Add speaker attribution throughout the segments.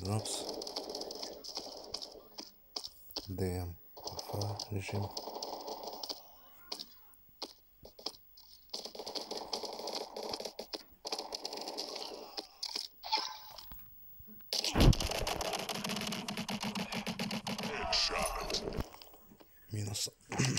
Speaker 1: Знапс. DM. Режим. Минус.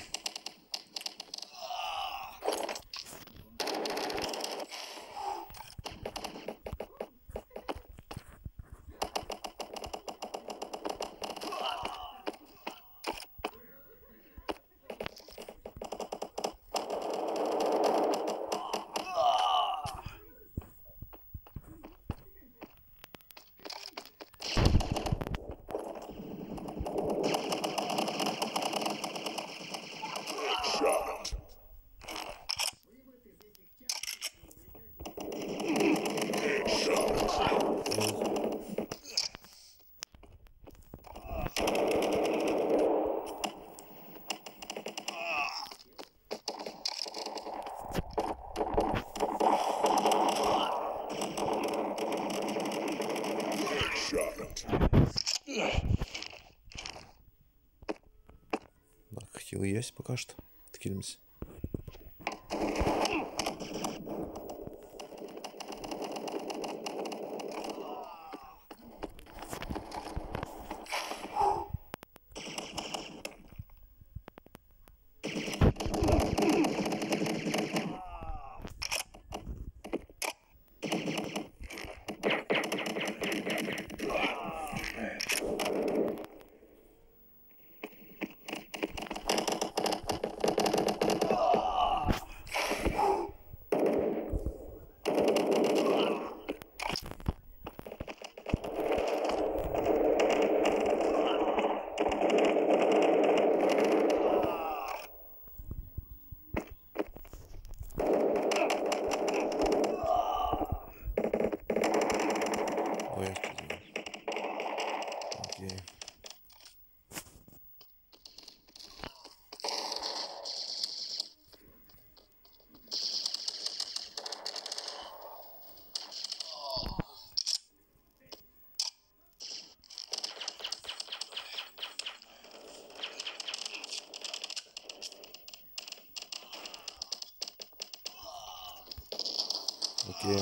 Speaker 1: Так, хил есть пока что. Откинемся. Ой, окей. Окей.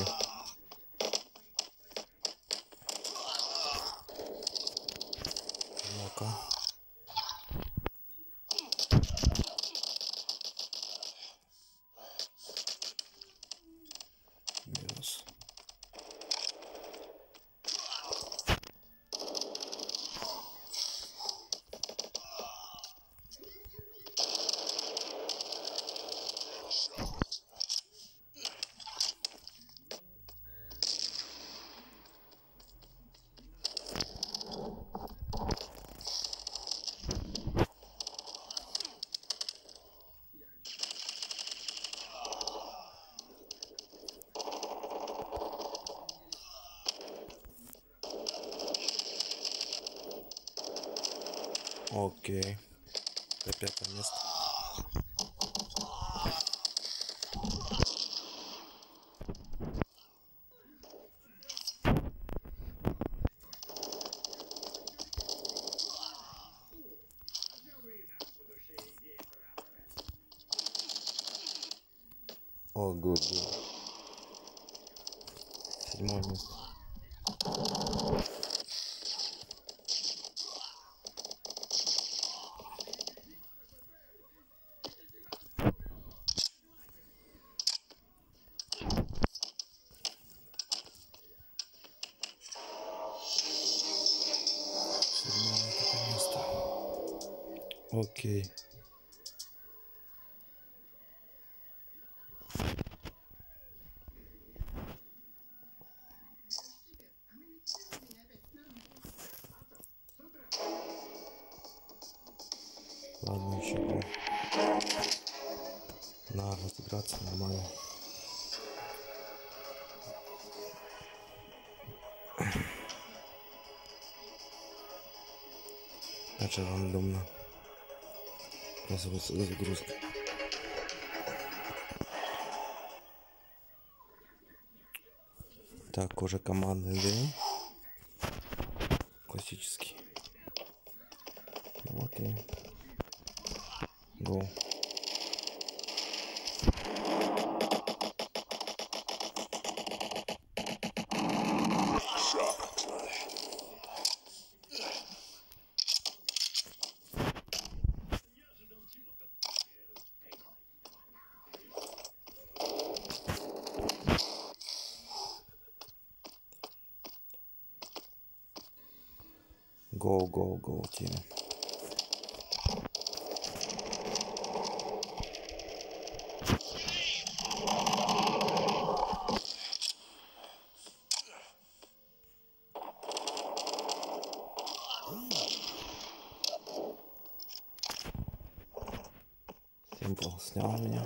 Speaker 1: Ну-ка. Минус. Окей. Это 5-е место. О, гуд. 7-е место. Окей. Ладно, еще бы. Надо разыграться нормально. Даже рандомно. Оказывается, загрузка. Так, уже командный день. практически. Ну, окей. Go. Go, team. Симпл снял меня.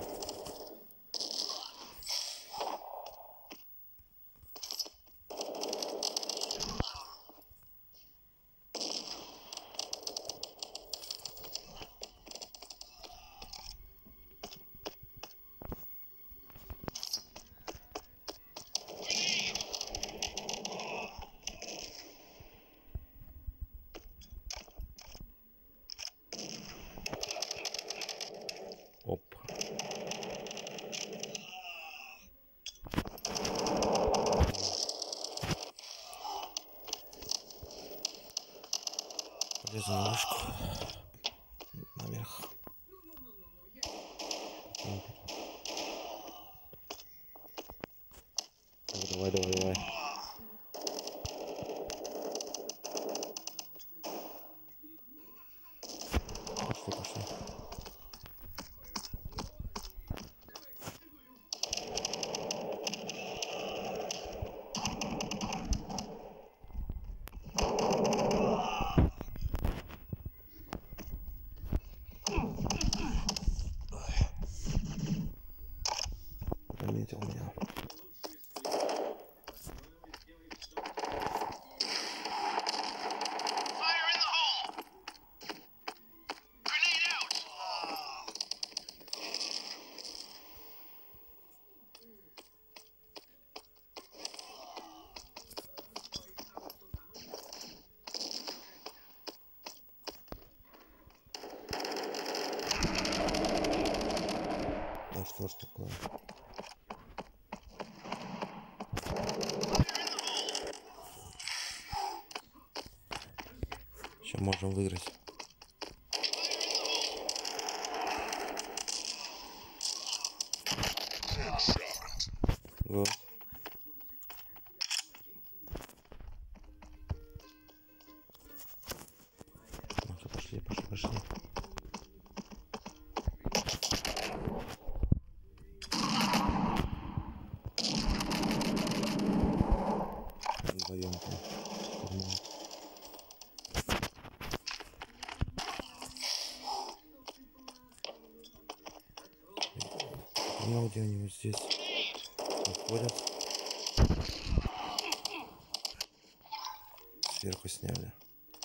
Speaker 1: Оп. Полезу на вышку. Наверх. Давай. Пошли. Заметил меня. Да что ж такое? Сейчас можем выиграть. Вот. Пошли. Вдвоем там. Ну, где-нибудь здесь уходят. Сверху сняли.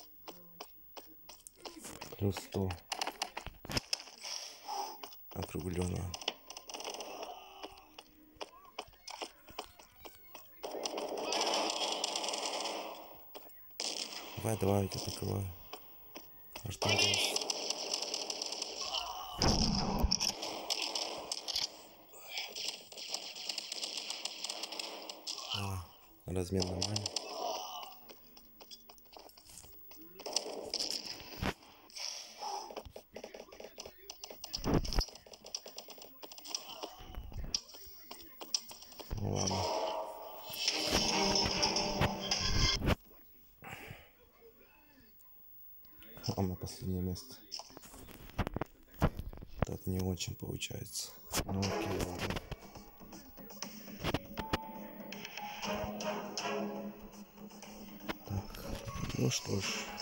Speaker 1: Плюс 100. Округленно. Давай, я тебя покрываю. А что здесь? Размен нормальный. Ну ладно. На последнее место. Так не очень получается. Ну окей, ладно. Так, ну что ж,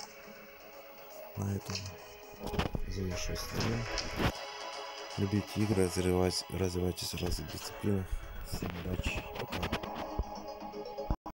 Speaker 1: на этом завершу стрим. Любите игры, развивайтесь в разных дисциплинах. Всем удачи, пока.